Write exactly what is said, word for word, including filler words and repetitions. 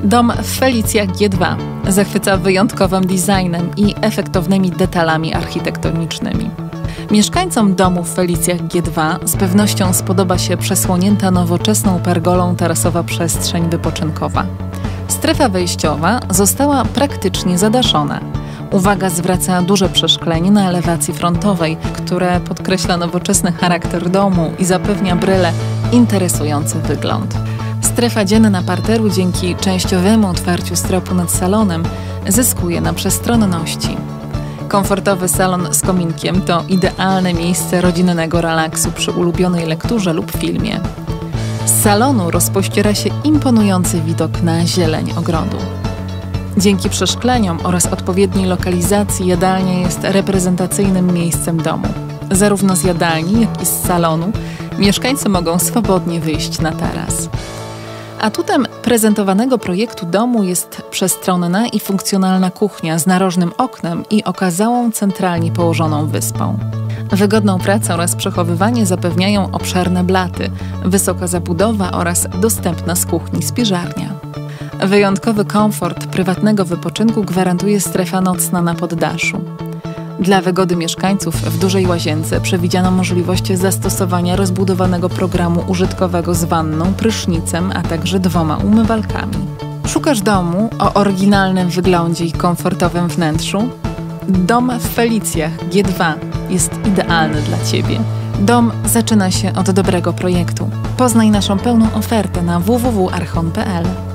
Dom w Felicjach G dwa zachwyca wyjątkowym designem i efektownymi detalami architektonicznymi. Mieszkańcom domu w Felicjach G dwa z pewnością spodoba się przesłonięta nowoczesną pergolą tarasowa przestrzeń wypoczynkowa. Strefa wejściowa została praktycznie zadaszona. Uwaga zwraca duże przeszklenie na elewacji frontowej, które podkreśla nowoczesny charakter domu i zapewnia bryle interesujący wygląd. Strefa dzienna parteru dzięki częściowemu otwarciu stropu nad salonem zyskuje na przestronności. Komfortowy salon z kominkiem to idealne miejsce rodzinnego relaksu przy ulubionej lekturze lub filmie. Z salonu rozpościera się imponujący widok na zieleń ogrodu. Dzięki przeszkleniom oraz odpowiedniej lokalizacji jadalnia jest reprezentacyjnym miejscem domu. Zarówno z jadalni, jak i z salonu mieszkańcy mogą swobodnie wyjść na taras. Atutem prezentowanego projektu domu jest przestronna i funkcjonalna kuchnia z narożnym oknem i okazałą centralnie położoną wyspą. Wygodną pracę oraz przechowywanie zapewniają obszerne blaty, wysoka zabudowa oraz dostępna z kuchni spiżarnia. Wyjątkowy komfort prywatnego wypoczynku gwarantuje strefa nocna na poddaszu. Dla wygody mieszkańców w dużej łazience przewidziano możliwość zastosowania rozbudowanego programu użytkowego z wanną, prysznicem, a także dwoma umywalkami. Szukasz domu o oryginalnym wyglądzie i komfortowym wnętrzu? Dom w Felicjach G dwa jest idealny dla Ciebie. Dom zaczyna się od dobrego projektu. Poznaj naszą pełną ofertę na w w w kropka archon kropka p l.